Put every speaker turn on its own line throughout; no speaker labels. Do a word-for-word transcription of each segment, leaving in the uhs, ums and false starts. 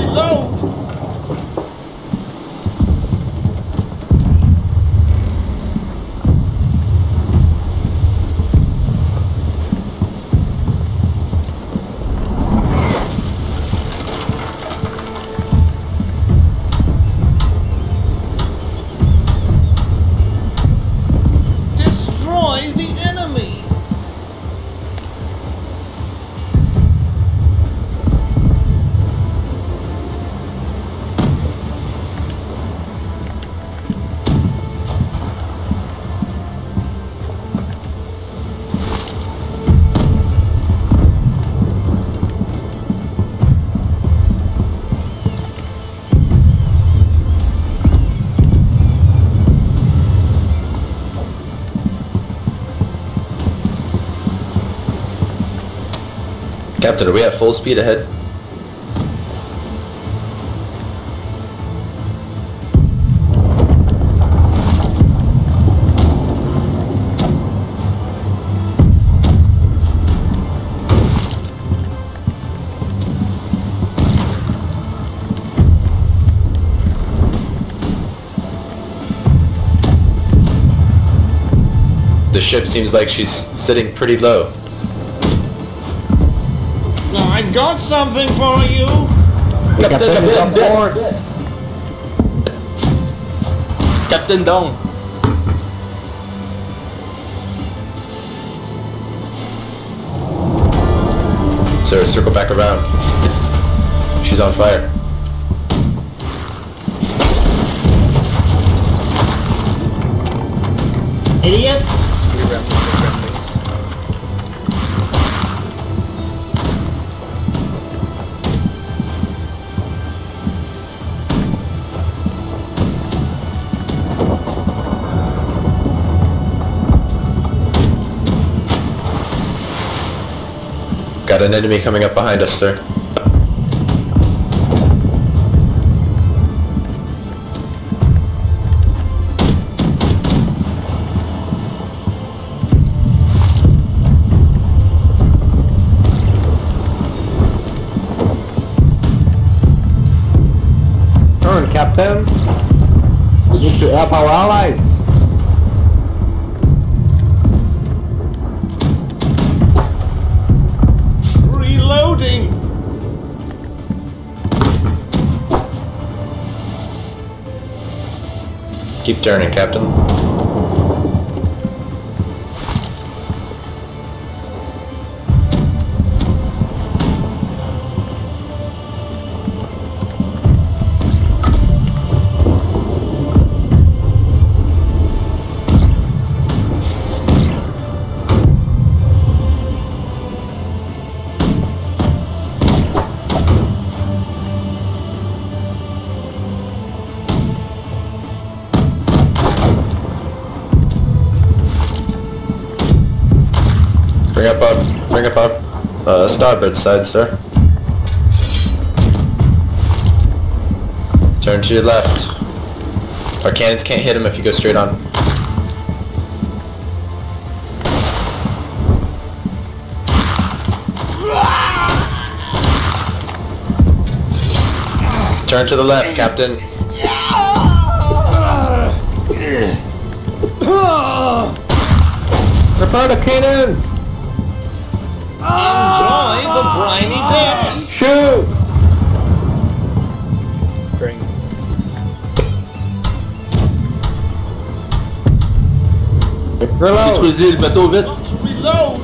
reload!
Captain, are we at full speed ahead? The ship seems like she's sitting pretty low.
I've got something for you!
Captain, Captain, Captain, Captain down! Sir, circle back around. She's on fire.
Idiot!
Got an enemy coming up behind us, sir.
Turn, Captain. We need to help our allies.
Reloading!
Keep turning, Captain. Bring up up, bring up up, uh, starboard side, sir. Turn to your left. Our cannons can't hit him if you go straight on. Turn to the left, Captain.
Prepare the cannon!
Enjoy the briny dance!
Shoot!
Bring.
Reload!
Détruisez le bateau vite!
Want to reload!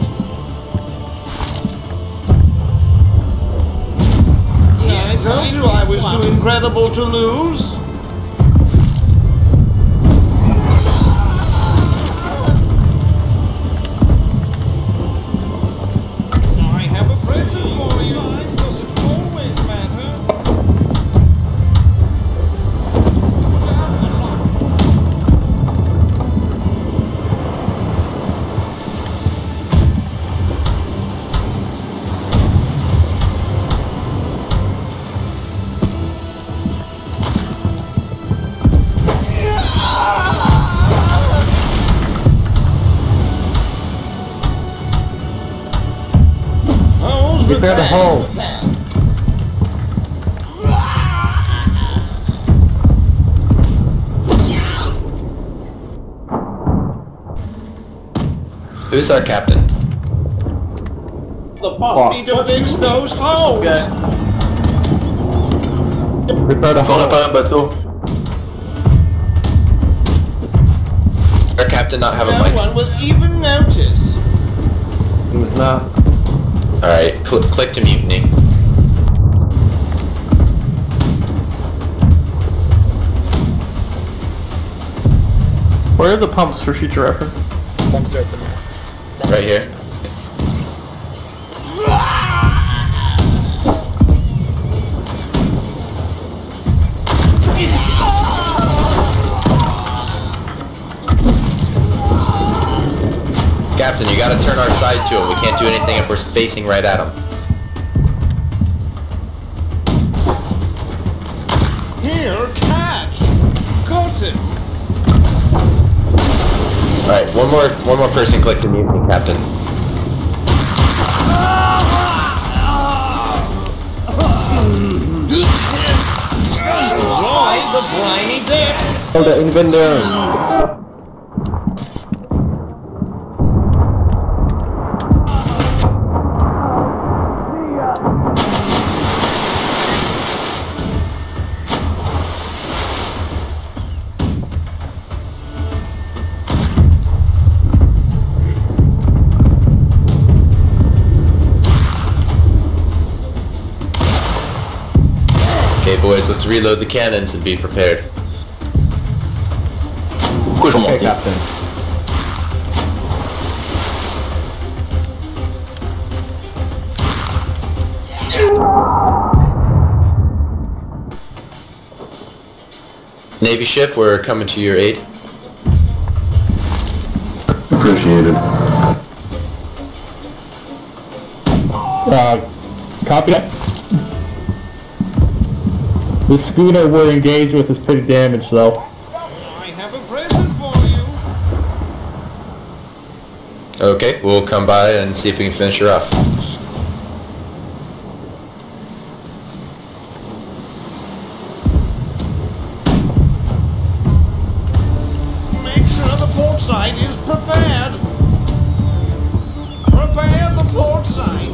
Yeah, I told you I was too incredible to lose.
Prepare the hull.
Who's our captain?
The pump need to fix those holes.
Okay. Prepare the
Phone up
hole.
on bateau. Our captain not have a
No
mic?
one will even notice.
He was not.
Alright, cl click to mutiny.
Where are the pumps for future reference?
Pumps are at the mast.
Right here. Captain, you gotta turn our side to him. We can't do anything if we're facing right at him.
Here, catch. Got it.
Alright, one more one more person click to mutiny, Captain.
Enjoy the briny depths.
Oh, the inventor.
Okay boys, let's reload the cannons and be prepared.
Okay, Captain.
Navy ship, we're coming to your aid.
Appreciated. Uh, copy that. The schooner we're engaged with is pretty damaged, though.
I have a present for you.
Okay, we'll come by and see if we can finish her off.
Make sure the port side is prepared. Prepare the port side.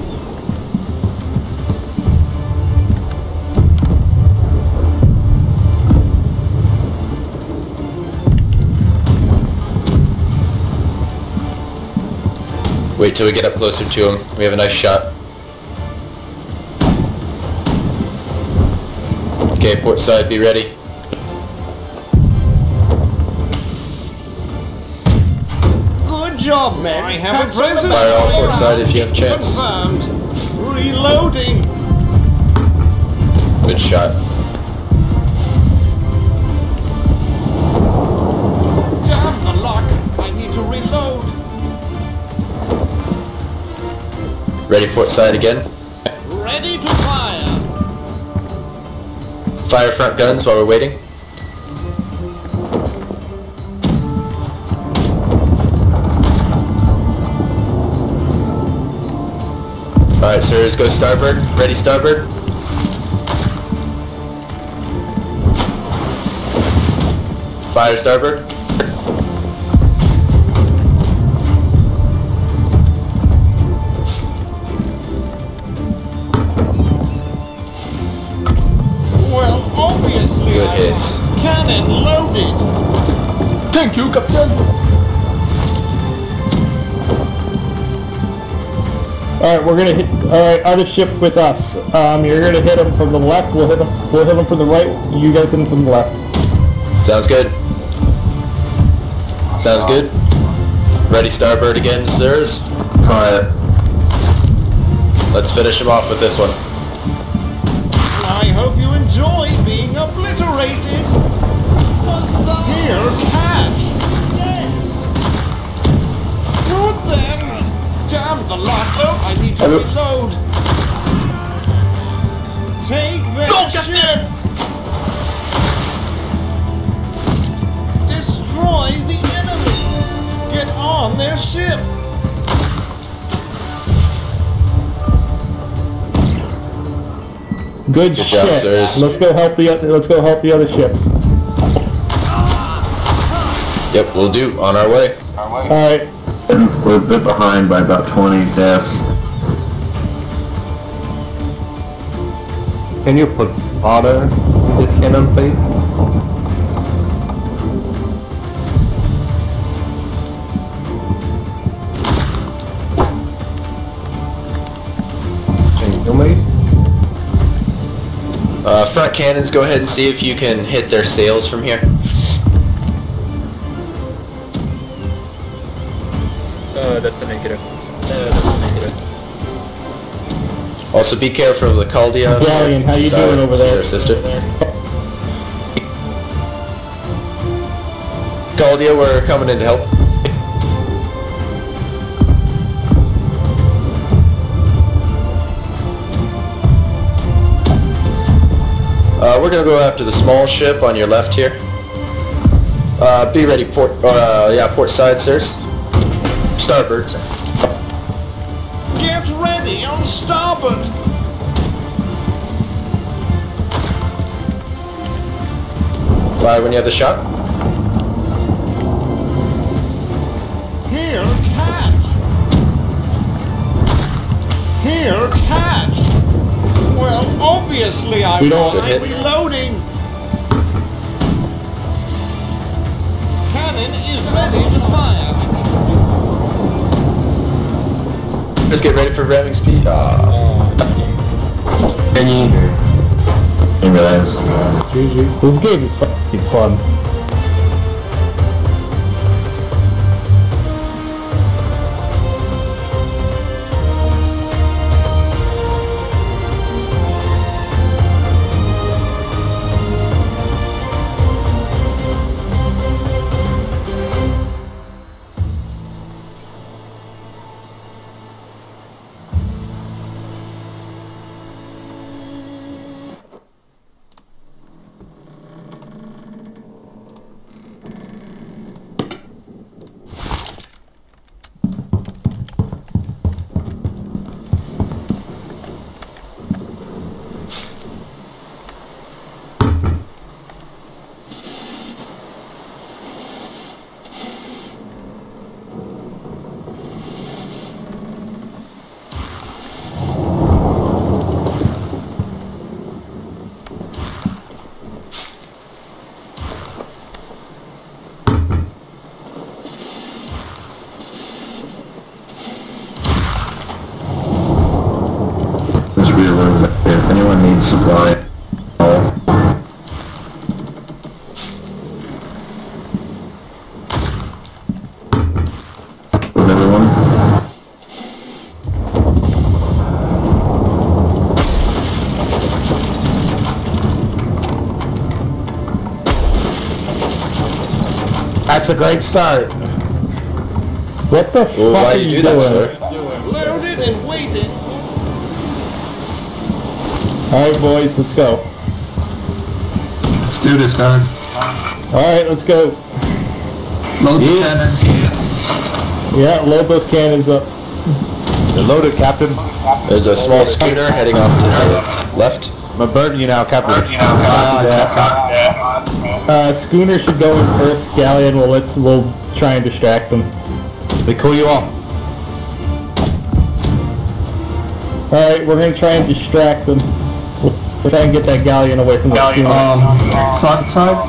Wait till we get up closer to him. We have a nice shot. Okay, port side, be ready.
Good job, men. I have a present
Fire all
for you.
port side if you have a chance.
Confirmed. Reloading.
Good shot.
Damn the luck. I need to reload.
Ready port side again.
Ready to fire.
Fire front guns while we're waiting. Alright, sirs, go starboard. Ready starboard. Fire starboard.
Well, obviously
Good
I
hits.
am. Cannon loaded.
Thank you, Captain. Alright, we're gonna hit, alright, other ship with us. Um, you're gonna hit them from the left, we'll hit them, we'll hit them from the right, you guys hit them from the left.
Sounds good. Sounds good. Ready starboard again, sirs. Fire. Let's finish him off with this one.
I hope you enjoy being obliterated. Huzzah! Here, catch. Yes. Shoot them. Damn the luck. I need to
Hello.
reload. Take that ship. Destroy the enemy. Get on their ship.
Good,
Good
shit.
job, sirs.
Let's go help the other, let's go help the other ships.
Yep, we'll do. On our way.
Alright,
We're a bit behind by about twenty deaths.
Can you put water in this cannon, please? Can you hear me?
Uh, front cannons, go ahead and see if you can hit their sails from here.
Uh, that's a negative. Uh, that's a negative.
Also, be careful of the Caldia.
Galleon, how you
Sorry,
doing over there?
Their sister. Caldia, we're coming in to help. Uh, we're gonna go after the small ship on your left here. Uh, be ready, port. Uh, yeah, port side, sirs. Starboard.
Get ready on starboard.
Fly when you have the shot.
Here, catch. Here, catch. Well, obviously I
We don't-
I'm reloading. Cannon is ready to fire.
Just get ready for ramming speed. Ah.
Any? Didn't realize.
G G. This game is fucking fun.
This should be a room back there. If anyone needs supply, oh. With everyone.
That's a great start. What the
Well,
fuck
why
are
you
you
do
doing?
that, sir?
Loaded and waiting.
Alright boys, let's go.
Let's do this, guys.
Alright, let's go.
Load the
Yes.
cannon.
Yeah, load those cannons up.
They're loaded, Captain.
There's a small schooner heading off to the left.
I'm gonna burn you now, Captain.
Uh, schooner should go in first. Galleon, we'll let we'll try and distract them.
They cool you off.
Alright, we're gonna try and distract them. We'll, we'll try and get that galleon away from the schooner.
Um, side side.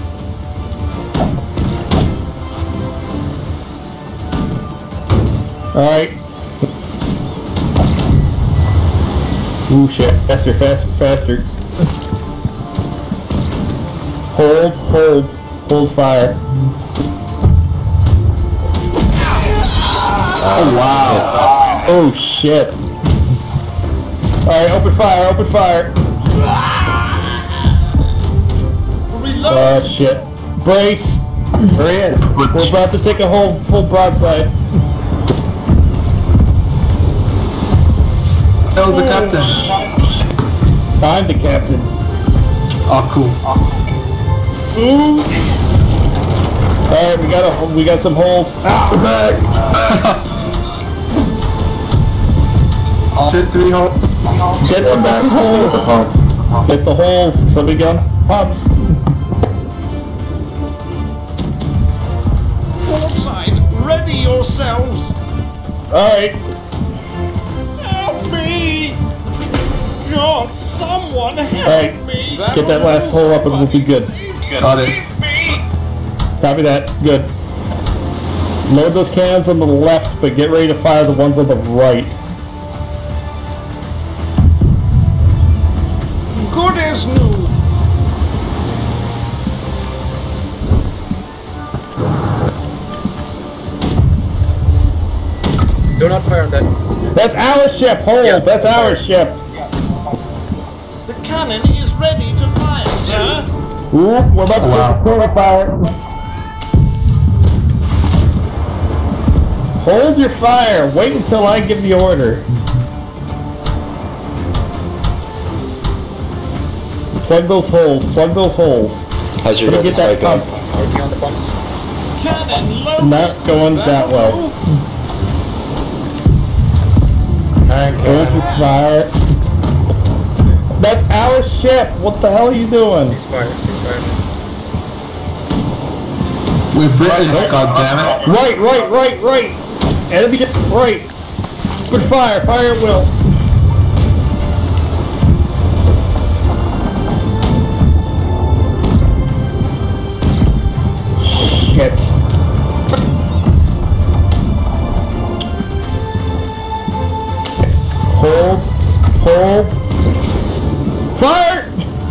Alright. Ooh shit, faster, faster, faster. Hold, hold, hold fire. Oh wow. Oh shit. Alright, open fire, open fire.
Reload.
Oh shit. Brace. Hurry in. We're about to take a whole full broadside.
Tell the captain.
I'm the captain.
Oh, cool.
Ooh. Alright, we got a we got some holes.
We're back. Shit, three holes.
Get the back holes. Get the holes. Somebody got pumps.
Port side, ready your yourselves!
Alright.
Help me! God, someone help
Alright.
me!
Get that last hole up and we'll be good.
Got it.
Copy that. Good. Load those cannons on the left, but get ready to fire the ones on the right.
Good as new!
Do not fire on that.
That's our ship! Hold!
Yeah,
That's our
fire.
ship!
The cannon is ready to fire, sir!
Ooh, we're about to
Wow.
wow. a fire. Hold your fire. Wait until I give the order. Plug those holes. Plug those holes.
How's your
Let me
guys'
get that
fight going?
pump.
Working on the pumps.
Cannon loaded!
Not going that well. Hold your fire. That's our ship. What the hell are you doing?
Ceasefire, ceasefire.
We're British, goddammit.
Right, right, right, right. Enemy ship, right. Good fire. Fire at will. Shit. Hold. Hold. Fire!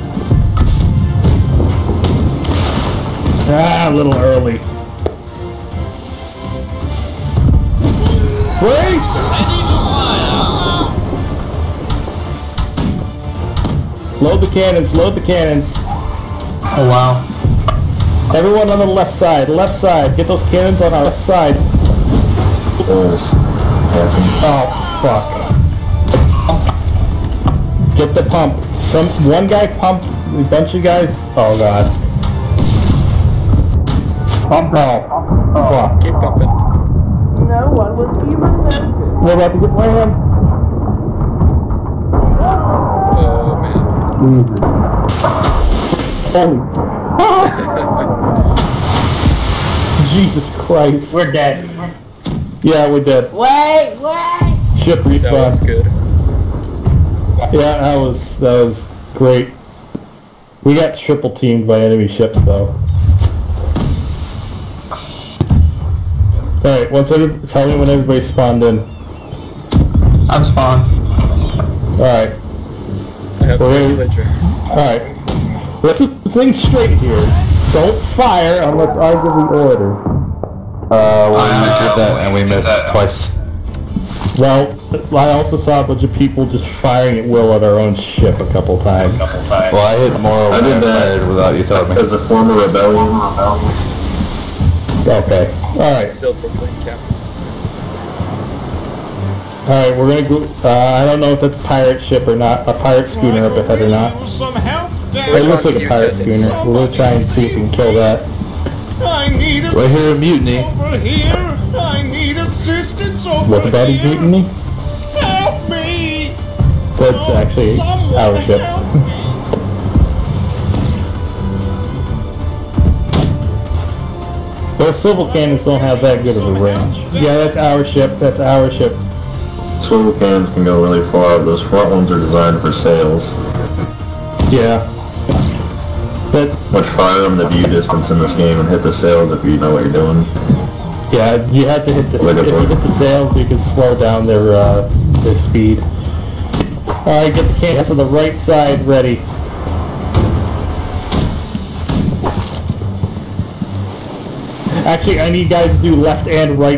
Ah, a little early. Brace!
Ready to fire!
Load the cannons, load the cannons.
Oh wow.
Everyone on the left side, left side. Get those cannons on our left side.
Holes.
Oh, fuck. Get the pump. Some one guy pump, a bunch of guys. Oh god. Pump now. Fuck.
Keep pumping.
No one was even tempted.
We're about to get rammed.
Oh man.
Holy. Jesus Christ.
We're dead.
Yeah, we're dead.
Wait, wait!
Ship
That was
respawn.
good.
Yeah, that was that was great. We got triple teamed by enemy ships though. Alright, once every, tell me when everybody spawned in.
I'm spawned.
Alright.
I have
We're
to
in.
later.
Alright. Let's get the thing straight here. Don't fire unless I give the order.
Uh, well, we did that and we missed twice.
Well, I also saw a bunch of people just firing at will at our own ship a couple times.
Well, I hit more
I
when I
did that
fired without you telling me.
As a former rebellion.
Okay. Alright.
Still proclaim cap.
Alright, we're gonna go, uh, I don't know if that's pirate ship or not, a pirate schooner up ahead or not.
Use some help,
It
damn
looks like a
You
pirate
did it.
schooner. We're gonna try and see if we can kill that.
I need
We're here in
assistance
mutiny.
over here! I need assistance over
What about a
here!
mutiny?
Help me!
That's
Oh,
actually
someone
our ship.
help me.
Those swivel cannons don't have that good of a range. Yeah, that's our ship, that's our ship.
Swivel cannons can go really far. Those front ones are designed for sails,
Yeah. But,
which fire them the view distance in this game and hit the sails if you know what you're doing.
yeah, you have to hit the,
Like a
if you
boat.
hit the sails, you can slow down their, uh, their speed. Alright, get the cannons on the right side ready. Actually, I need guys to do left and right.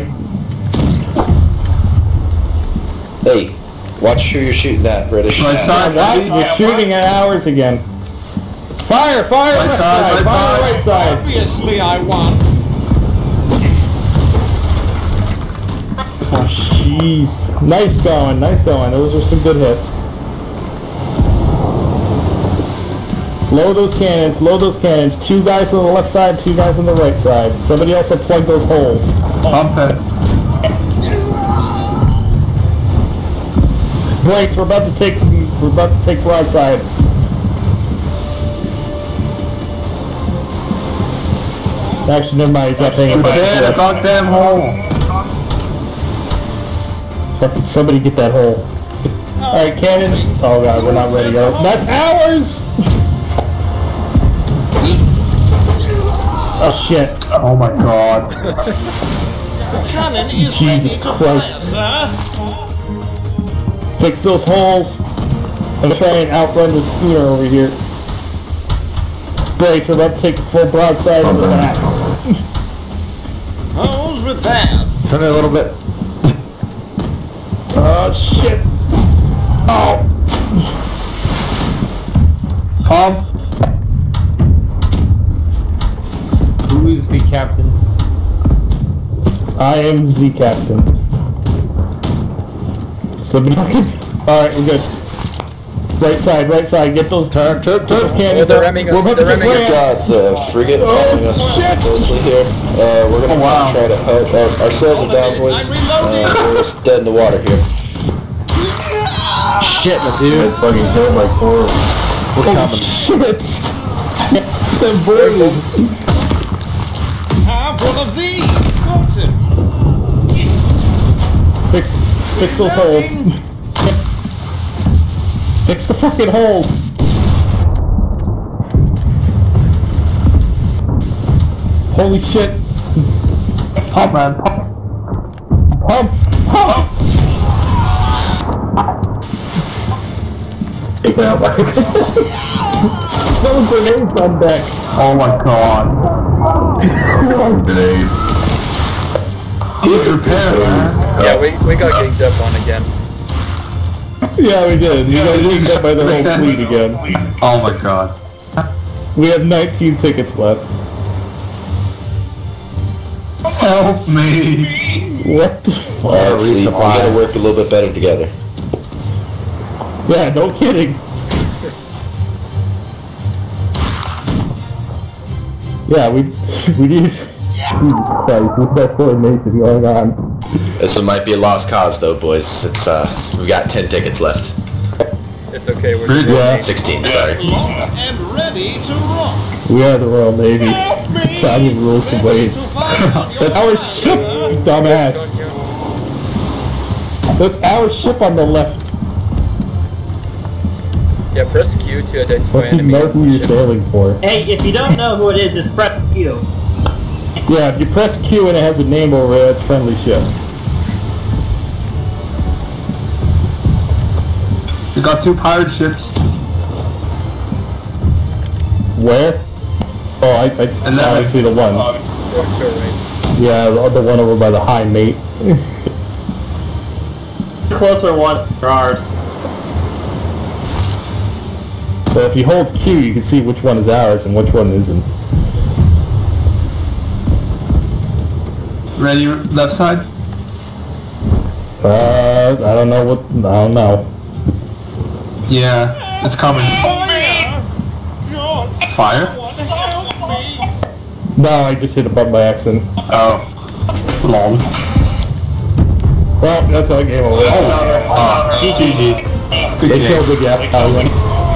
Hey, watch who you're shooting at, British.
Right side.
What? You're shooting at ours again. Fire! Fire!
Right
Left
side,
side!
right
Fire!
side.
Right side!
Obviously I won.
Oh, jeez. Nice going, nice going. Those are some good hits. Load those cannons, load those cannons. Two guys on the left side, two guys on the right side. Somebody else will plug those holes.
Pump it.
Brakes, we're about to take, we're about to take broadside. Actually, never mind, he's not paying
We're dead, a
attention.
goddamn hole.
Fucking somebody get that hole. Alright, cannon. Oh god, we're not ready yet. That's ours! Oh shit.
Oh my god.
The cannon is
Jesus
ready to fire,
Christ.
sir.
Fix those holes. I'm gonna try and outrun the schooner over here. Brace, we're about to take the full broadside of the back.
Holes with that.
Turn it a little bit.
Oh shit. Oh.
Pump. Who is the captain?
I am the captain. Somebody fucking... Alright, we're good. Right side, right side, get those turn, turn, turn, cannons
they're
up.
ramming us,
We're about
they're
to
ramming us.
We got the frigate
Oh,
following us
shit.
closely here. Uh, we're gonna
Oh, wow.
try to help. Our, our sails are down, boys.
I'm reloading.
Uh, we're just dead in the water here.
Shit, my dude.
It's fucking killed like four.
We're
Oh
coming.
shit! Them birds!
Have one of these. Got it.
Fix, fix those holes. Fix the fucking holes! Holy shit!
Pump, man.
Pump! Pump!
Take it out back.
Those grenades on deck!
Oh my god. Grenade. Need repair, man.
Yeah, we, we got ganged up on again.
Yeah, we did. You got eaten up by the whole fleet again.
Oh my god.
We have nineteen tickets left.
Help me.
What the fuck?
Our fleet, we gotta work a little bit better together.
Yeah, no kidding. Yeah, we we need. Jesus Christ, what's that coordination going on?
This might be a lost cause, though, boys. It's uh, we've got ten tickets left.
It's okay, we're
Pretty
Yeah.
Sixteen, sorry.
Locked and ready to rock.
We are the Royal Navy.
Help me.
Signing rules and
Ready
ways.
to fire on your
That's our
fire,
ship,
sir.
you dumbass. That's our ship on the left.
Yeah, press Q to identify
What
enemy.
north are you
ships.
sailing for?
Hey, if you don't know who it is, just press Q.
Yeah, if you press Q and it has a name over it, it's friendly ship.
We got two pirate ships.
Where? Oh, I, I, I see the one.
Oh, it's your right.
Yeah, the other one over by the high mate.
Closer one for ours.
So if you hold Q, you can see which one is ours and which one isn't.
Ready, left side?
Uh, I don't know what, I don't know.
Yeah, it's coming.
Fire! God,
Fire?
someone help me!
No, I just hit a button by accident.
Oh. Lol.
Well, that's our game over.
Oh. G G G. Good
They
game.
killed the gas pilot.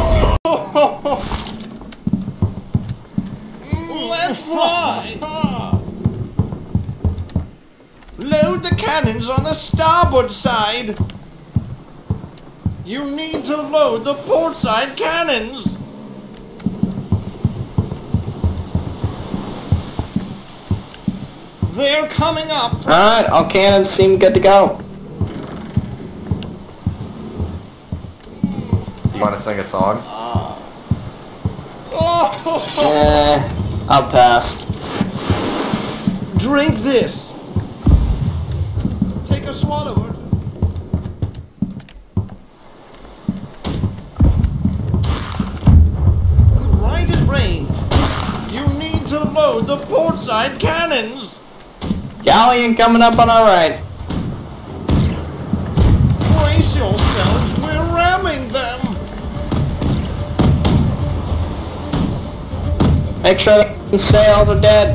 Let's fly! Load the cannons on the starboard side! You need to load the port side cannons! They're coming up!
Alright, all cannons seem good to go.
You want to sing a song?
Oh,
Eh, I'll pass.
drink this! Take a swallow or two. Right as rain. You need to load the port side cannons!
Galleon coming up on our right.
Brace yourselves, we're ramming them!
Make sure the sails are dead.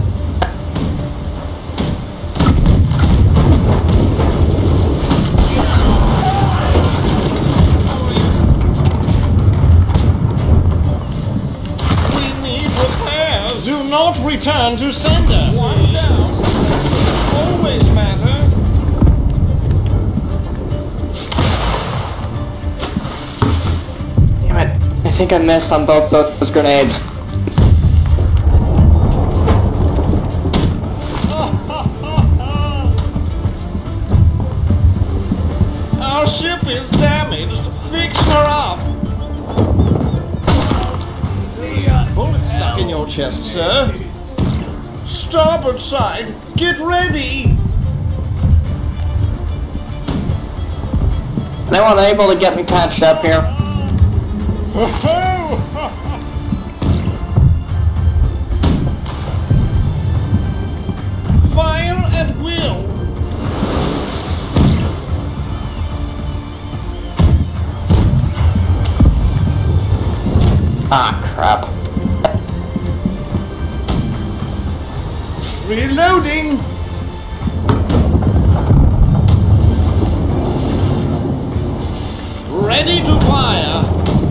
We need repairs! Do not return to sender! One down! Always matter!
think I missed on both those grenades.
Our ship is damaged. Fix her up. There's a bullet stuck in your chest, sir. Starboard side, get ready.
Anyone able to get me patched up here?
Fire at will.
Ah, crap.
Reloading. Ready to fire.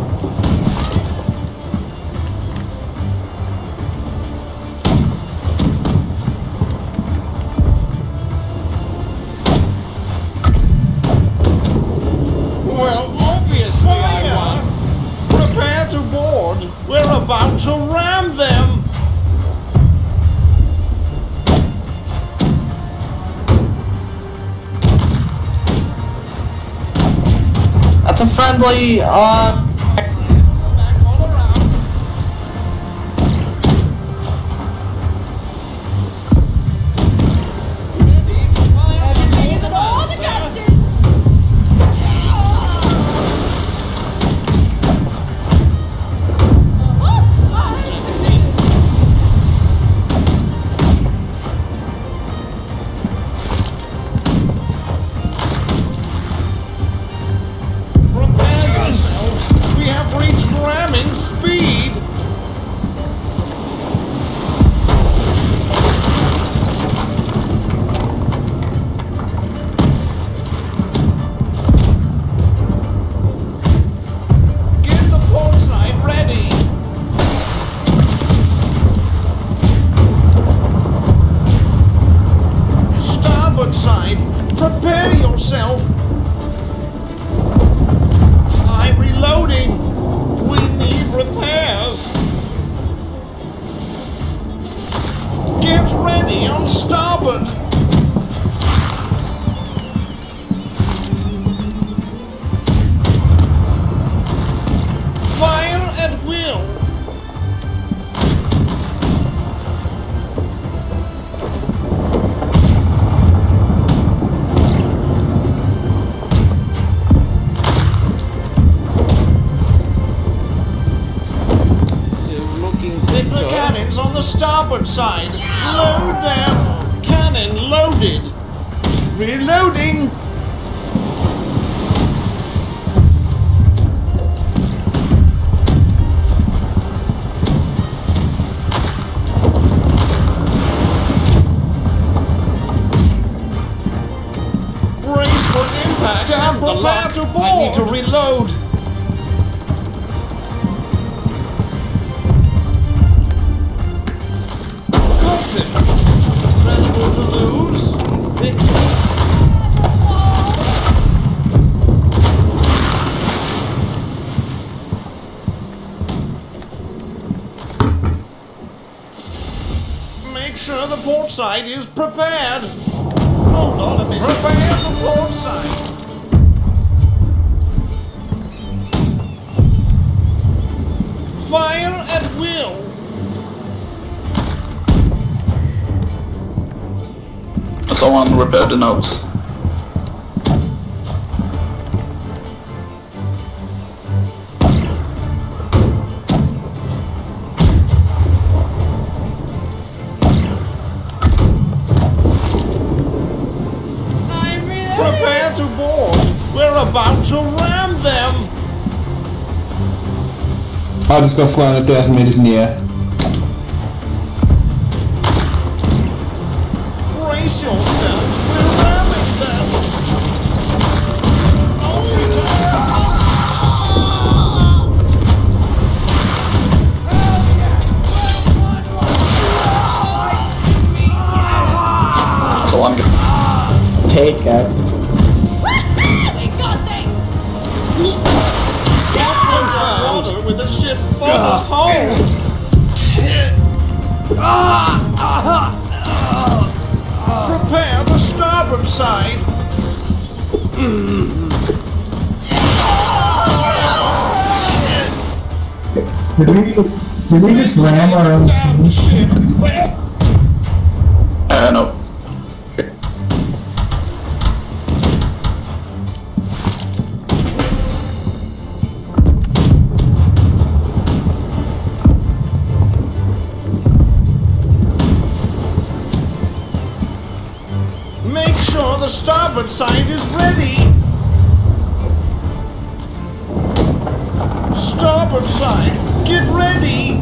Well, obviously I won. Prepare to board. We're about to ram them.
That's a friendly, uh...
Back all around. Ready to fire. Hold it on, sir. Prepare yourselves. We have reached ramming speed. Get the port side ready. Starboard side, prepare yourself. I'm reloading. We need repairs. Get ready on starboard. Fire at will. Hit the cannons on the starboard side. Load them. Cannon loaded. Reloading. Brace for impact. Damn the luck. To board. I need to reload. To lose. Victory. Make sure the port side is prepared. Hold on a minute. Prepare the port side. Fire at will.
Someone repair the nose.
Prepare to board. We're about to ram them.
I'll just go flying a thousand meters in the air.
Brace yourselves. We're ramming them. Oh,
So I'm good.
Take it.
We got this!
Get over water with a starboard side.
Did we, did we just ram our own
Damn ship.
Uh, no.
Make sure the starboard side is ready. Starboard side, get ready.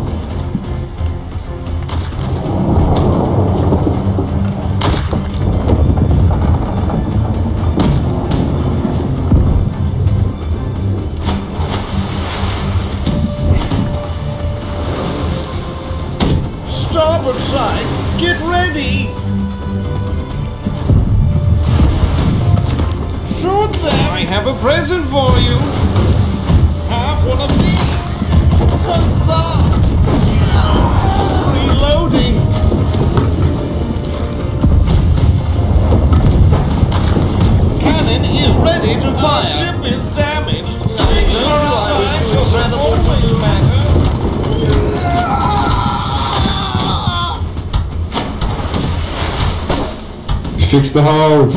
Starboard side, get ready. Shoot them! I have a present for you. Have one of these. Huzzah! Reloading. Cannon is ready to fire. Our ship is damaged. Make sure our sides will always matter.
Fix the holes.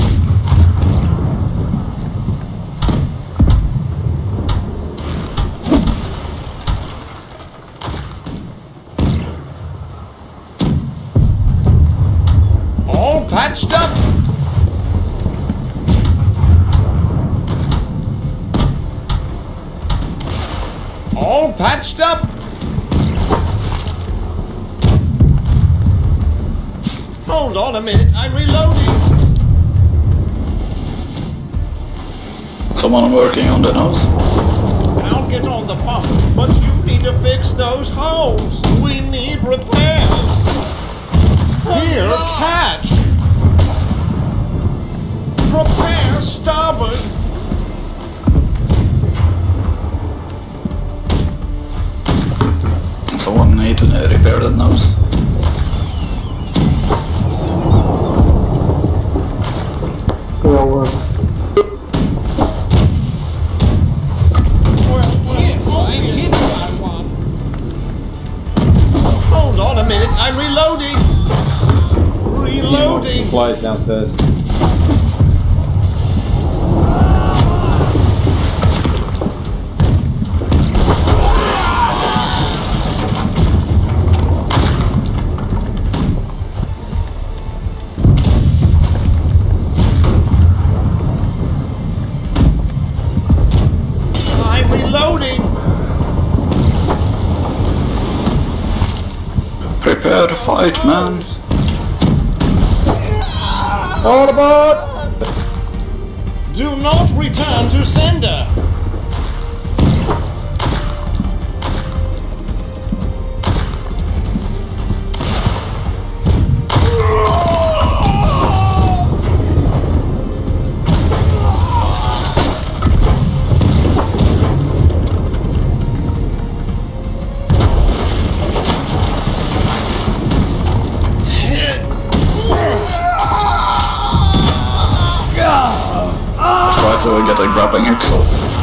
All patched up. All patched up. Hold on a minute, I'm reloading.
Someone working on the nose.
I'll get on the pump, but you need to fix those holes. We need repairs. Here, catch. Prepare starboard.
Someone need to uh, repair that nose.
Well, uh,
Well, yes, I hit that one. Hold on a minute, I'm reloading. Reloading.
Supplies downstairs.
I'm reloading.
Prepare to fight, man.
all aboard!
Do not return to sender.
Try to get a grappling axle.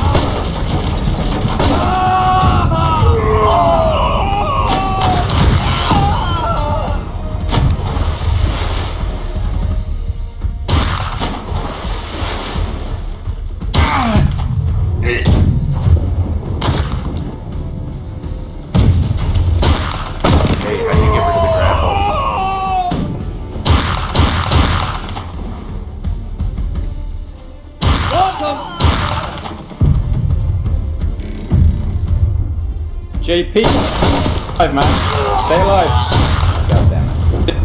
Hey, how do you get rid of the grapple? J P! Alive, man. Stay alive. God damn it.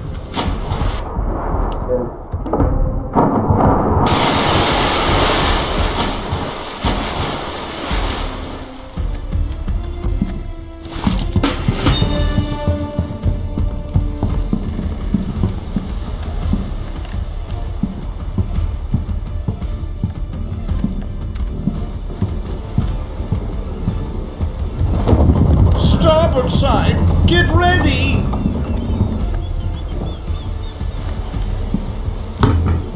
Starboard side, get ready!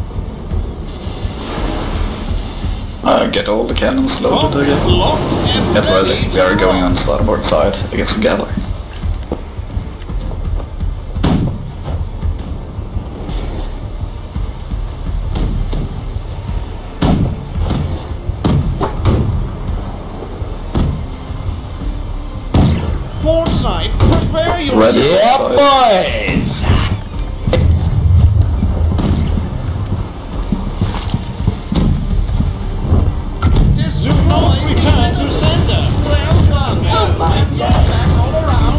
Uh, get all the cannons loaded again.
Locked and
Get ready.
ready
We are
to
going
rock.
on starboard side against the galley.
Port side, prepare yourself.
Ready.
Yeah,
Side.
boys!
This do not return to sender. Well done. Hands are back all around.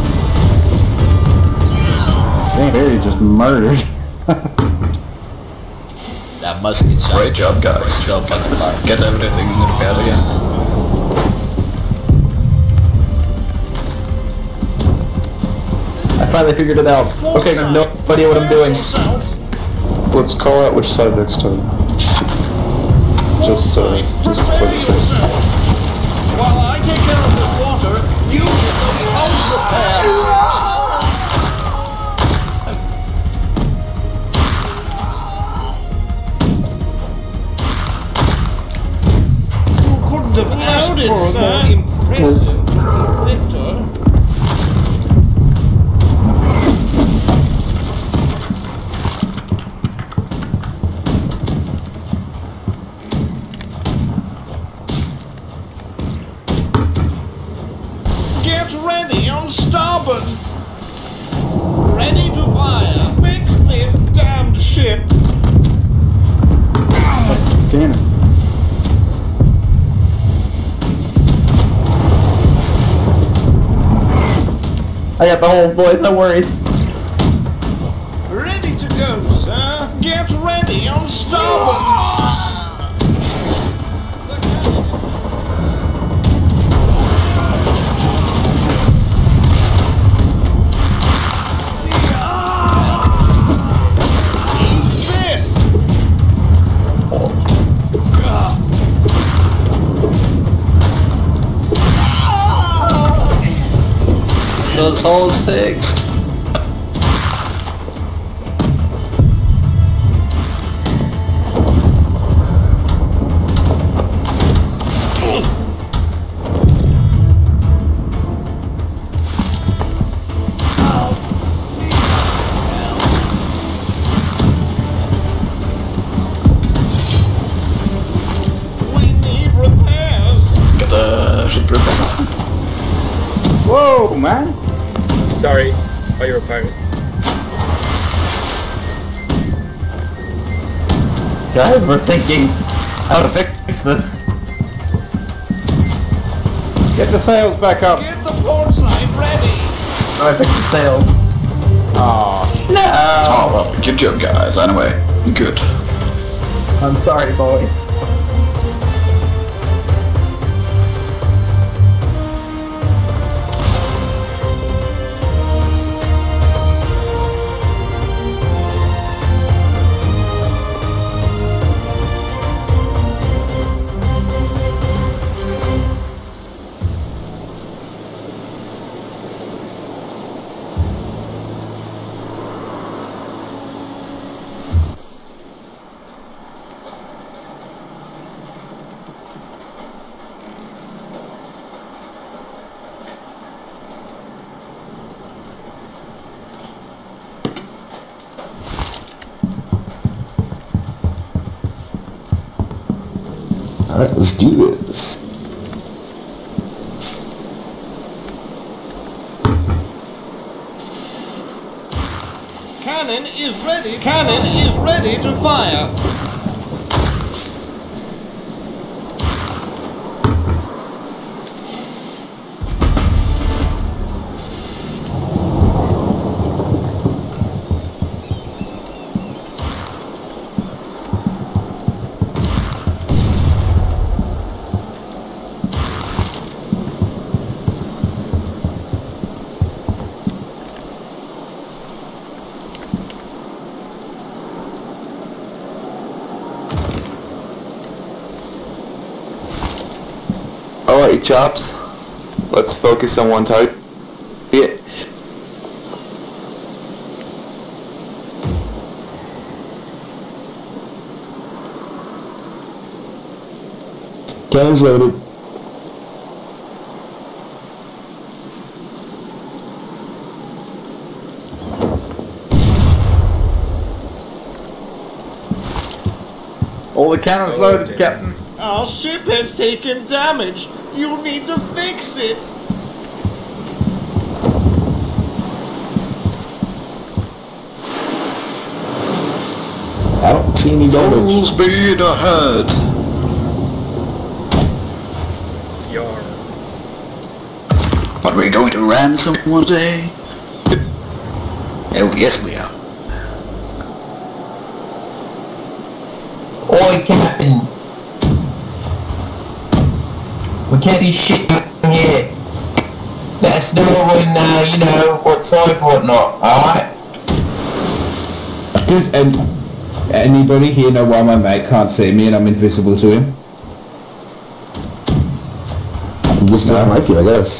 Damn, Barry just murdered.
That musket shot.
Great job, guys.
Jump on the fire.
Get everything repaired again.
I finally figured it out.
Port
Okay, I have
side,
no idea what I'm
prepare
doing.
yourself.
Let's call out which side next time.
Port
Just, uh,
side,
just
prepare
for the sake.
yourself. While I take care of this water, you get those hulls repaired. You couldn't have outed, sir. Impressive, Victor. Get ready on starboard. Ready to fire. Fix this damned ship.
Damn it. I got the holes, boys, no worries.
Ready to go, sir. Get ready on starboard. The cannon is Eat this.
Those holes fixed.
We need repairs.
Get the ship repaired.
Whoa, man.
Sorry, oh, you're a pirate.
Guys, we're thinking how to fix this.
Get the sails back up.
Get the port side ready.
Oh, I fixed the sails.
Aw,
No!
Oh, well, good job, guys. Anyway, good.
I'm sorry, boys.
Alright, let's do this.
Cannon is ready. Cannon is ready to fire.
Alright, chops. Let's focus on one target. Yeah.
Cannon's loaded.
All the cannons
Oh,
loaded,
dear.
Captain.
Our ship has taken damage. You'll need to fix it.
I don't see any damage.
Full speed ahead.
Yar.
Are we going to ransom one day? Oh, yes we are.
Oi, Captain. We can't be shit here. Let us know when, uh, you know, what side, whatnot, alright?
Does and anybody here know why my mate can't see me and I'm invisible to him? I'm just not like you, I guess.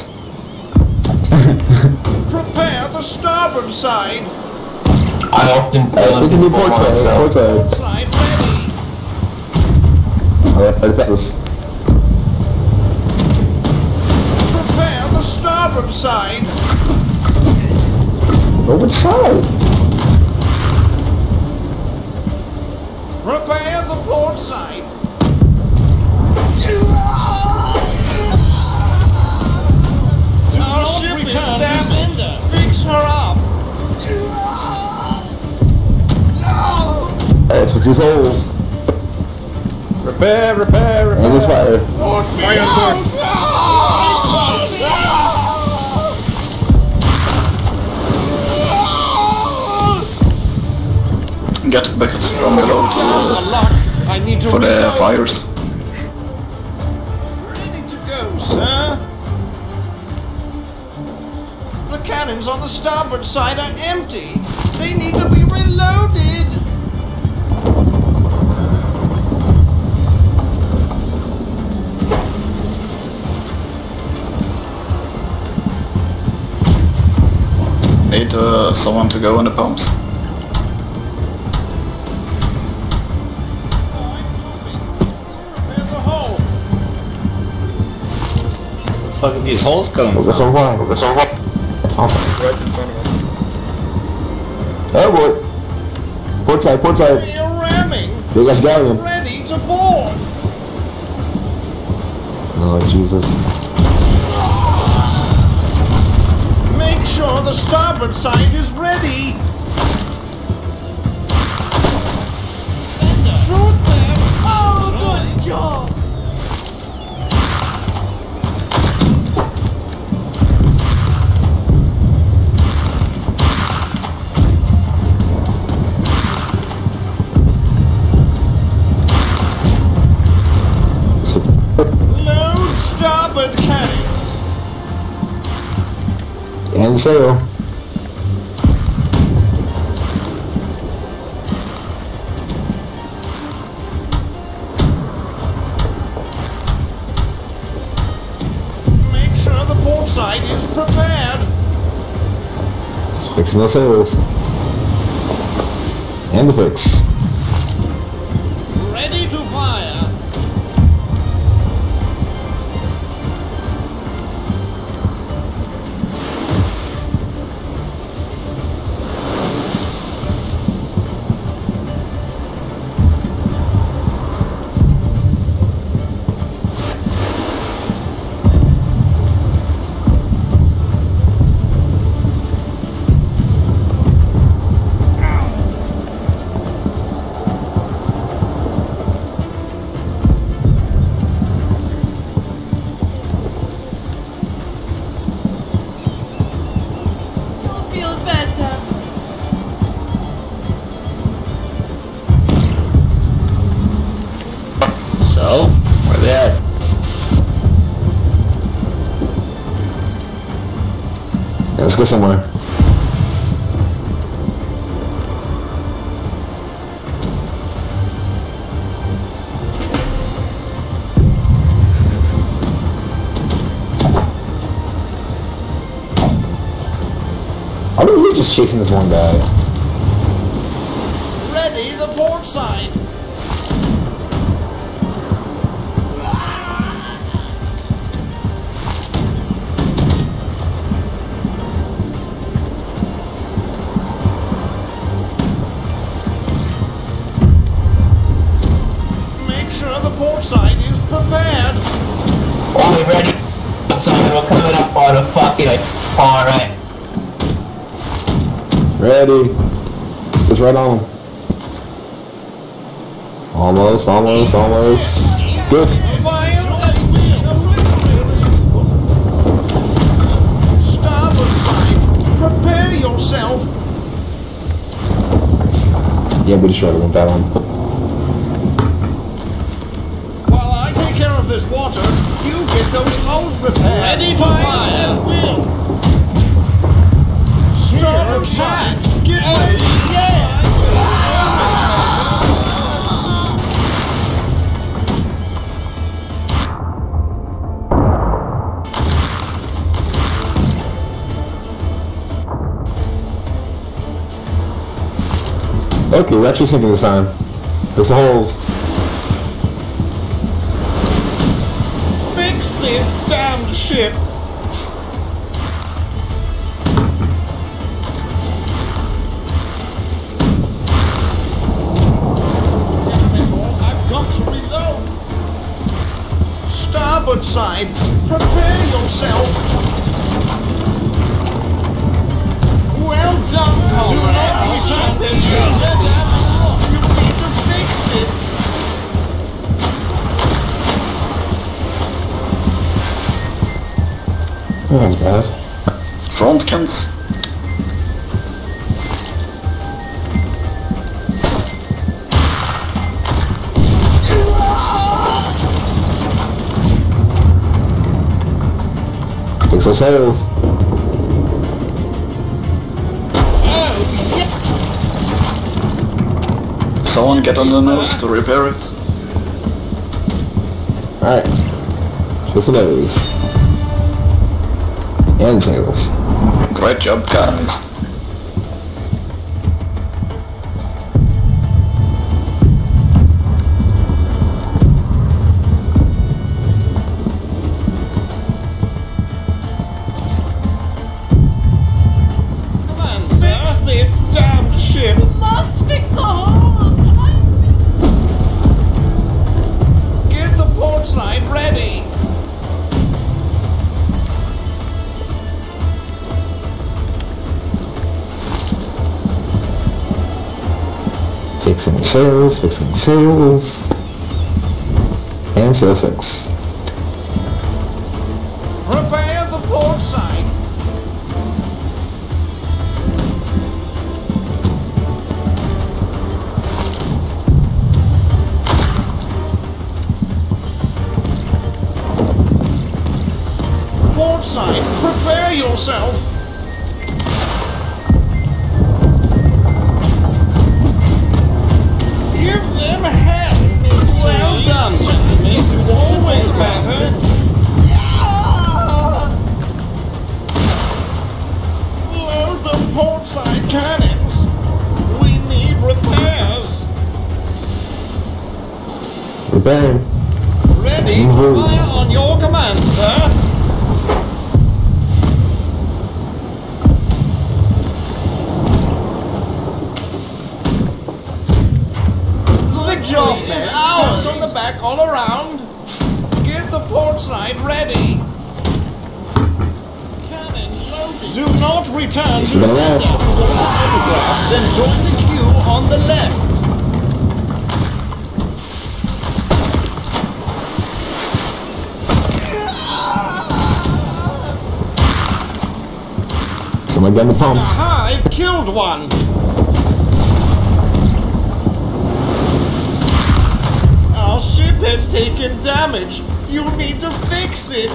Prepare the starboard side.
I often
Uh,
tell
we can
them
do
before
port side,
myself.
port side.
Port side ready.
Alright, that was...
Prepare the starboard side.
Oh, which side?
Prepare the port side. Our ship is damaged. Fix her up.
Alright, switch these holes.
Repair, repair, repair.
And this fire.
Fire on board.
Get buckets from below to, uh,
Luck. I need to
for the
reload.
fires.
Ready to go, sir. The cannons on the starboard side are empty. They need to be reloaded.
Need uh, someone to go in the pumps.
Repair the hull.
Fuck are these holes coming
Focus on fire, focus on fire.
Right in front of us.
Oh boy. Port side, port side.
We are ramming.
Big ass galleon.
Ready to board.
Oh Jesus.
Make sure the starboard side is ready. Shoot them. Oh, good job. Load starboard cannons.
And sail.
Make sure the port side is prepared.
Just fixing the sails. And the fix.
Ready to fire.
Feel better.
So, where they at?
Yeah, let's go somewhere. I mean, you're just chasing this one guy.
Ready the port side.
we're coming up on a fucking pirate.
Ready. Just right on. Almost, almost, almost. Good.
Starboard side, prepare yourself.
Yeah, we just went that on.
While I take care of this water, you get those hulls repaired. Ready to fire at will. Starboard side, get ready. Yeah.
Okay, we're actually sinking this time. There's the holes.
Fix this damned ship. Damn it all, I've got to reload. Starboard side, prepare yourself. Well done, comrade. Return this ship. You need to fix it.
That was bad.
Front cans.
Fix those sails.
Someone get on the nose to repair it.
Alright. Shift the nose. And sails.
Great job, guys.
Come on, fix this damned ship.
You must fix the holes!
Get the port side ready.
Fixing sails, fixing sails. And sail six.
Repair the port side. Port side, prepare yourself. Give them hell. Well done. Always better. Load the port side cannons. We need repairs.
Repairing.
Ready to fire on your command, sir. The job is ours on the back all around. Get the port side ready. Cannons loaded. Do not return to
Gonna
sender.
launch.
Photograph, then join the queue on the left.
Someone get the pumps.
Aha, I've killed one. Our ship has taken damage. You need to fix it.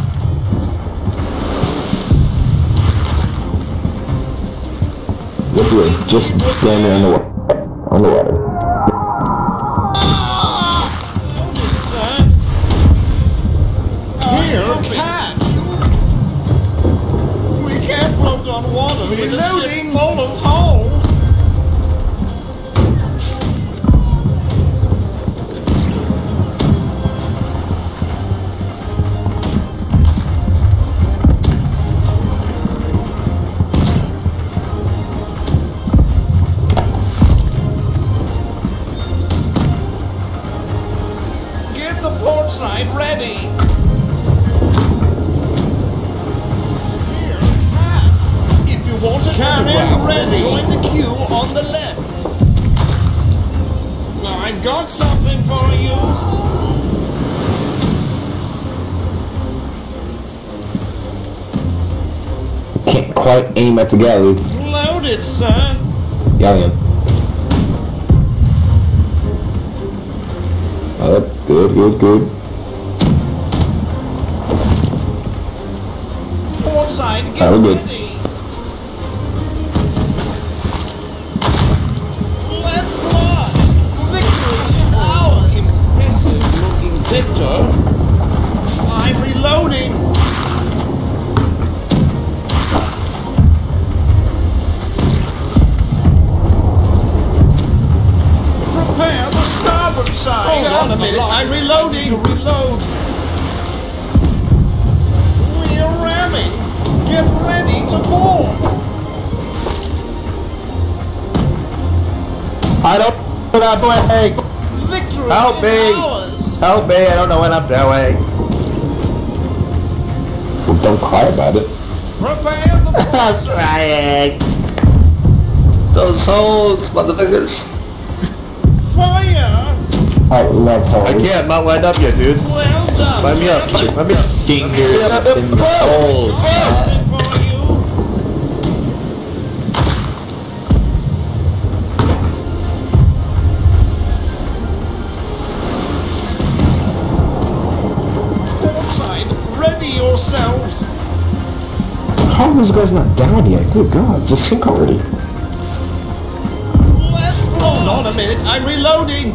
Good way. Just damn near on the water. On the water.
Loaded, sir. Here, catch. We can't float on water with a ship full of holes. Get the port side ready. Cannon ready. Join the queue on the left. Now I've got something for you.
Can't quite aim at the galley.
Loaded, sir.
Galleon. Oh, good, good, good.
Port side, get
That was good.
ready. Let's fly. Victory is ours. Impressive looking Victor. I'm reloading. Prepare the starboard side. Hold on a minute, I'm reloading. To reload. We're ramming. Get ready to board.
I don't know that way.
Victory
Help
is
me.
ours.
Help me, I don't know what I'm doing.
Well, don't cry about it.
Prepare the port
I'm
side.
trying.
Those holes, motherfuckers.
Fire.
I love
I
holes.
can't, I'm not lined up yet, dude.
Well done.
Line me up,
gentlemen.
line me up.
Fingers
Yeah,
up
yeah,
in the
yeah.
holes.
Something for you. Port side, ready yourselves.
How are those guys not down yet? Good God, just sink already.
Let's fly. Hold on a minute, I'm reloading.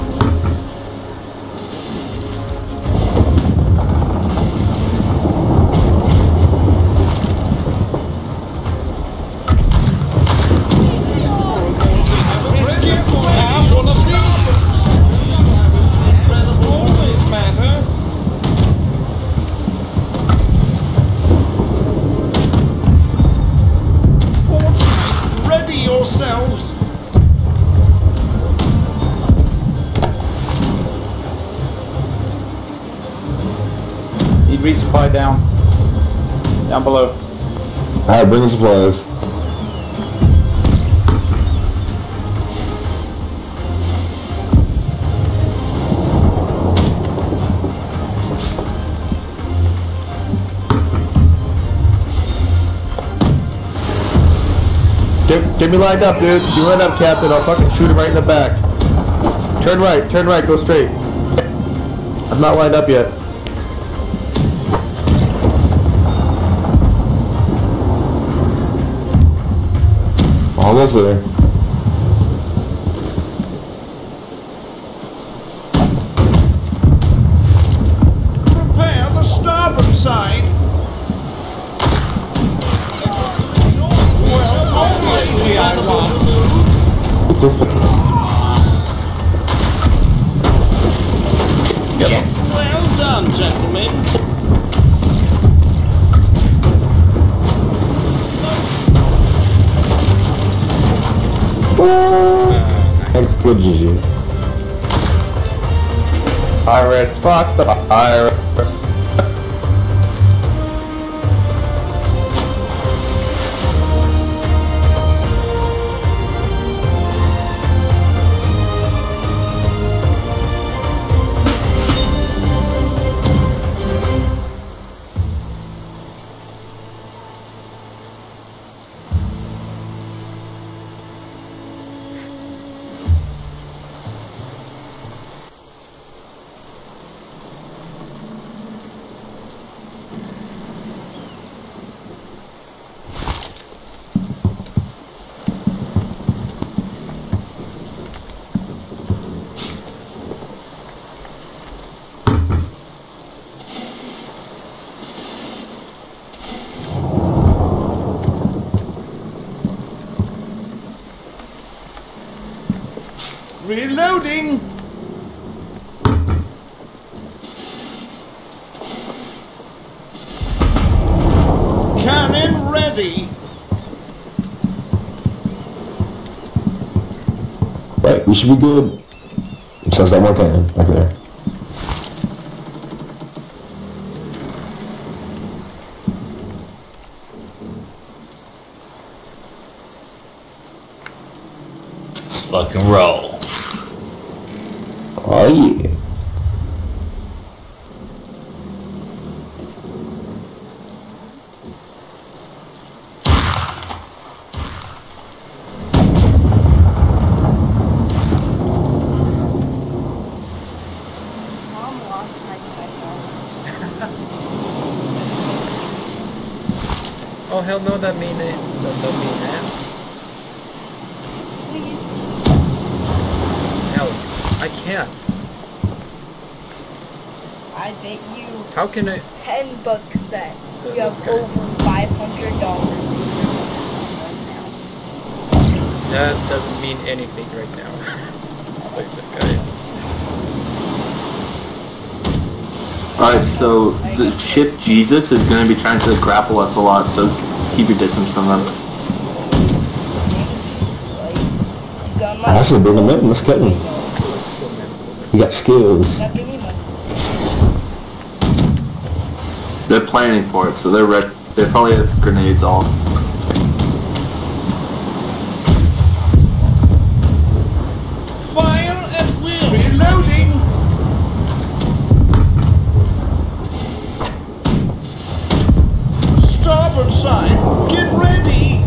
Yourselves.
Need resupply down. Down below.
Alright, bring the supplies.
Get, get me lined up, dude. You line up, Captain. I'll fucking shoot him right in the back. Turn right, turn right, go straight. I'm not lined up yet.
Almost there.
Prepare the starboard side. Well, obviously I won.
Yep.
Well done, gentlemen.
Thanks, good G G.
Pirates, fuck the pirates.
Reloading. Cannon ready.
Right, we should be good. So it's got more cannon back there.
fucking roll.
Oh yeah.
Mom lost my iPhone.
Oh hell no, that mean it. That don't mean that.
Please.
Alex, I can't.
I bet you
How can I?
ten bucks that you
This
have
guy.
over five hundred dollars right now.
That doesn't mean anything right now. Like that guys.
Alright, so the ship Jesus is going to be trying to grapple us a lot, so keep your distance from them.
He's on my
I should have been a minute. Let's get him. You got skills.
Now give me money.
They're planning for it, so they're ready. They probably have grenades all.
Fire at will. Reloading. Starboard side. Get ready.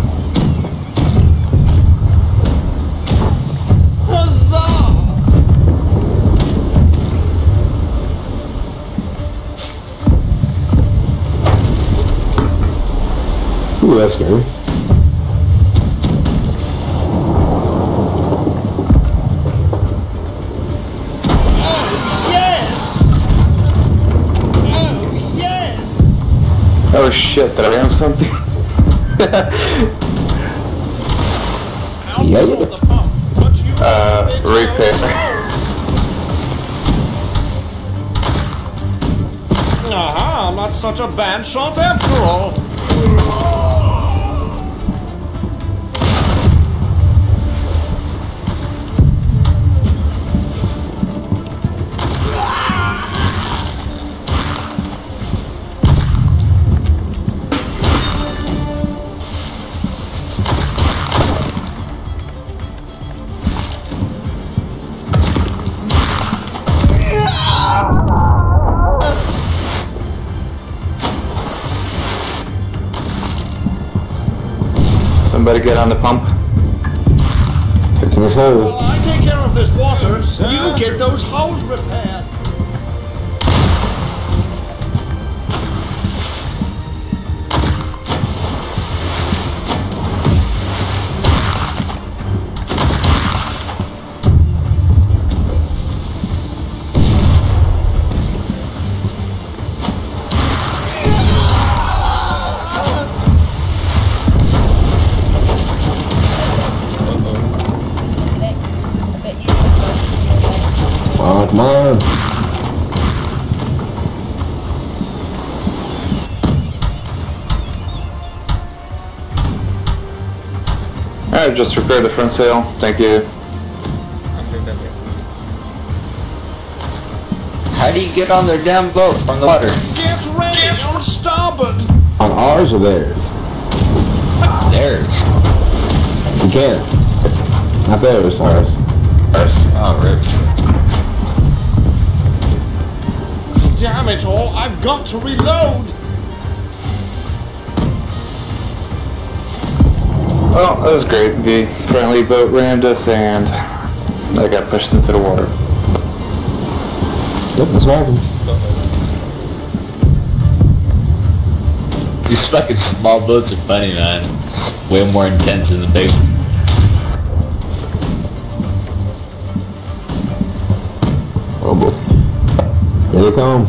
Huzzah!
Ooh, that's scary.
Yes! Oh, yes!
Oh shit, did I ram something?
Out
Yeah,
from
yeah.
the pump. What you
Uh,
big
repair.
Aha, I'm not such a bad shot after all.
Somebody get on the pump.
Fixing this hole.
While I take care of this water, you get those holes repaired.
I bet you have money.
Oh, come on.
Alright, just repair the front sail. Thank you.
I'm doing that.
How do you get on their damn boat from the water?
Get ready on starboard.
On ours or theirs?
Theirs.
You can't. Not theirs, ours.
Ours. Oh, rip.
Damn it all, I've got to reload.
Well, that was great. The friendly boat rammed us and I got pushed into the water.
Yep, that's what happens.
These fucking small boats are funny, man. It's way more intense than the big one.
Oh boy. Here they come.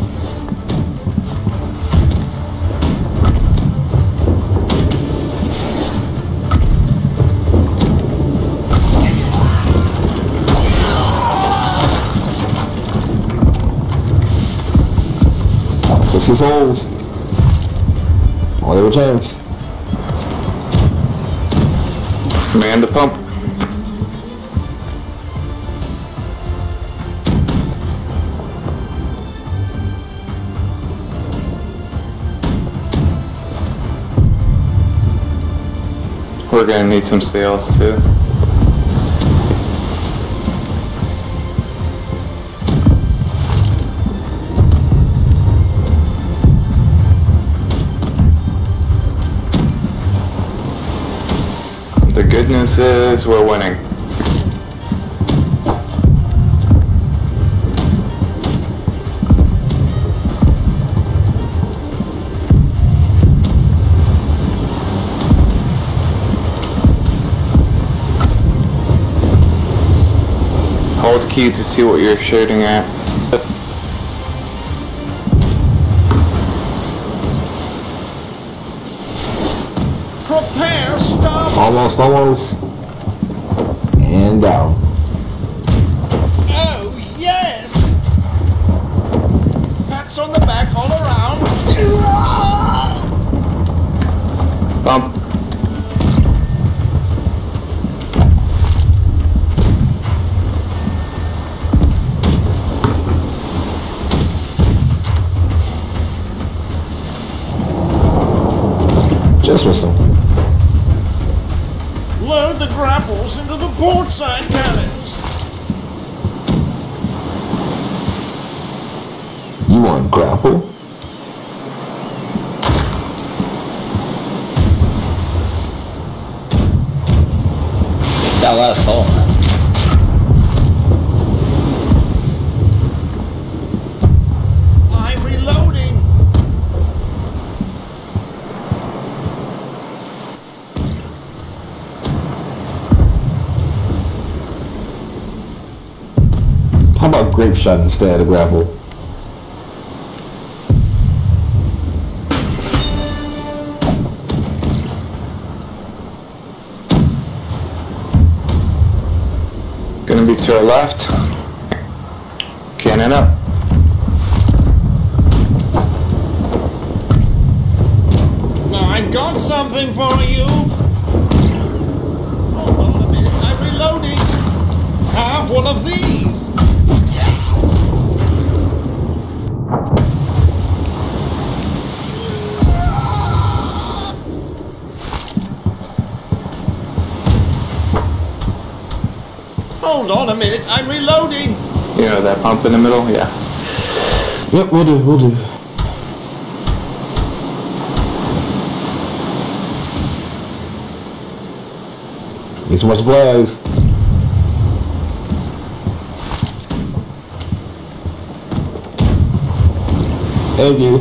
Fix these holes. While they were chance.
Man the pump. We're gonna need some sails too.
Good news is we're winning. Hold Q to see what you're shooting at.
Prepare, stop!
Almost, almost. And down.
Oh, yes! Pats on the back all around.
Bump.
Just missed him.
Load the grapples into the port side cannons.
You want grapple?
That last hole, man.
I'm reloading.
How about grape shot instead of grapple?
Gonna be to our left. Cannon up.
Now I've got something for you. Hold on a minute, I'm reloading. Have one of these. Hold on a minute, I'm reloading.
You know that pump in the middle? Yeah.
Yep, we'll do, we'll do. Need some more supplies. Thank you.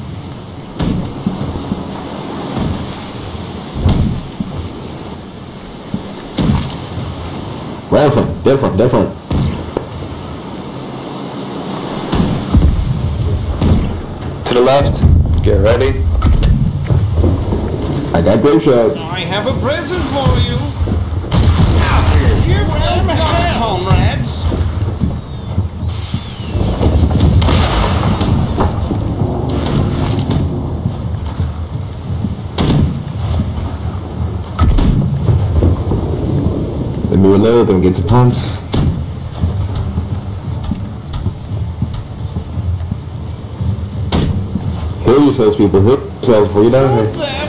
Different, different, different.
To the left. Get ready.
I got grape shot.
I have a present for you. Give them hell, comrades.
Let me reload, then we get to pumps. Heal yourselves, people. Heal yourselves before you die
Shoot
here.
them.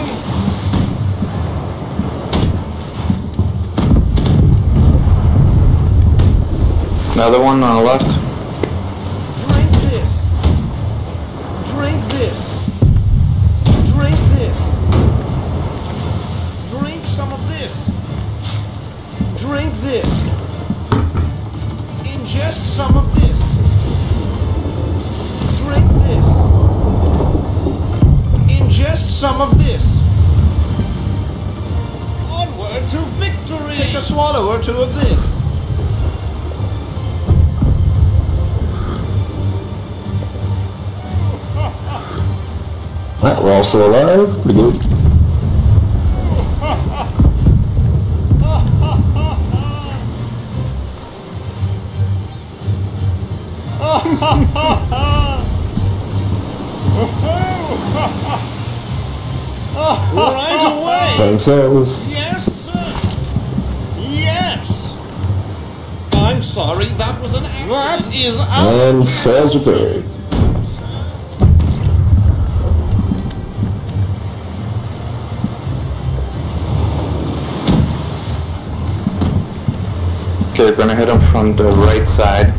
Another one on the left.
Drink this. Drink this. Drink this. Drink some of this. Drink this. Ingest some of this. Drink this. Ingest some of this. Onward to victory. Take a swallow or two of this.
Alright, we're all still alive. Pretty good.
Right away.
Same cells.
Yes, sir. Yes. I'm sorry, that was an accident. That is out.
And cells are buried.
Okay, we're gonna hit him from the right side.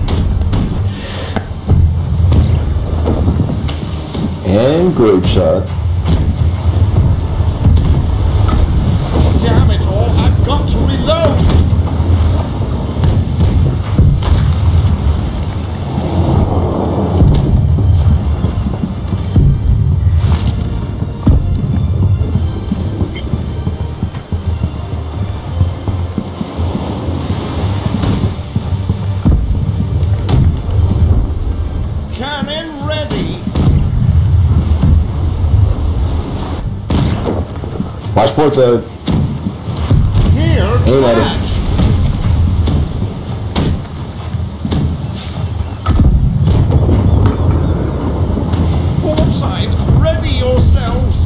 And grape shot.
Damn it all, I've got to
Watch port side.
Here,
Hey, laddie.
catch. Port side, ready yourselves.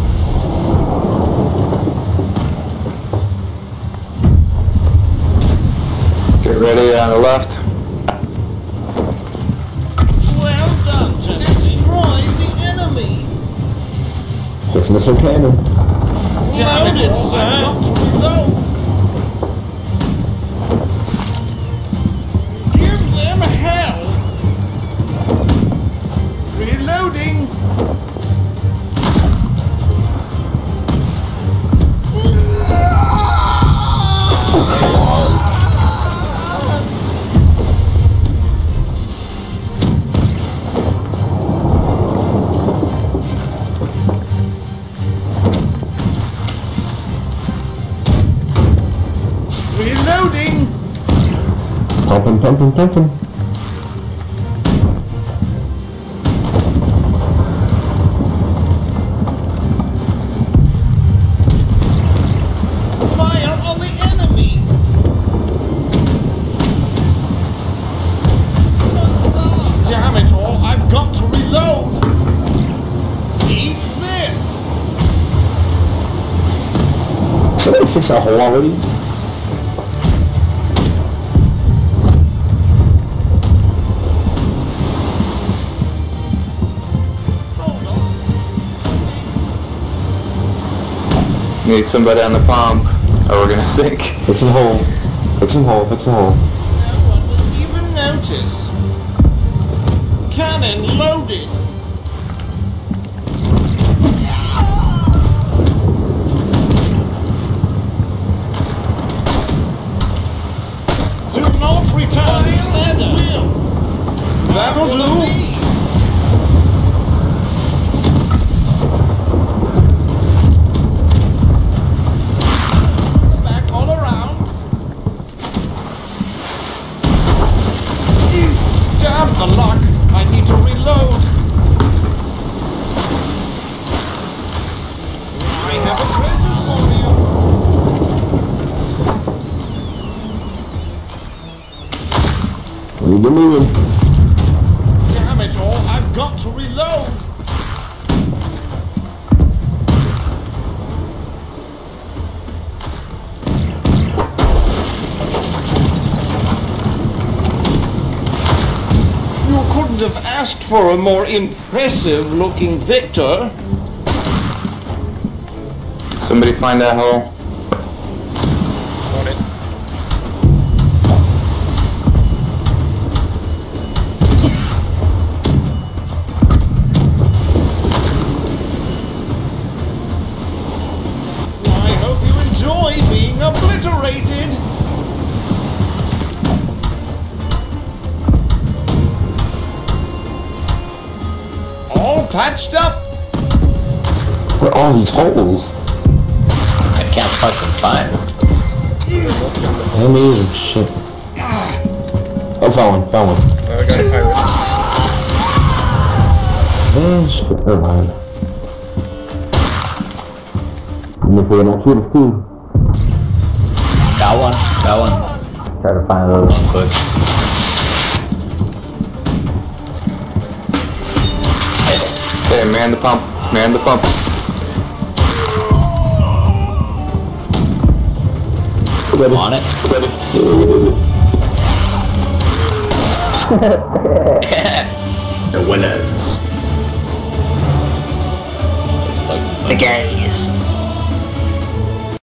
Get ready on the left.
Well done, gentlemen. Destroy the enemy.
Fix missile cannon.
Damn it, sir. I've got to reload. Give them hell. Reloading. Reloading.
Pumping, pumping, pumping.
Fire on the enemy. Damn it all, I've got to reload. Eat this.
Somebody fix that hole already.
Hold on.
Need somebody on the pump, or we're gonna sink.
Fix the hole. Fix the hole, fix the hole.
No one will even notice. Cannon loaded. Do not return to sender. That'll do. Back all around. Damn the luck! I need to reload. I have a present for you.
Leave the moving.
Damn it all! I've got to reload. You couldn't have asked for a more impressive looking victor.
Somebody find that hole.
On it.
I hope you enjoy being obliterated. All patched up.
Where are all these holes?
I can't fucking find them.
Enemies or shit. Oh, found one, found one.
Oh, I got a pirate.
Oh, shit, never mind. I'm gonna put it on food, food.
Got one, got one. Try to find another one quick. Nice.
Okay, man the pump. Man the pump.
I'm on it. The winners. It's like the game.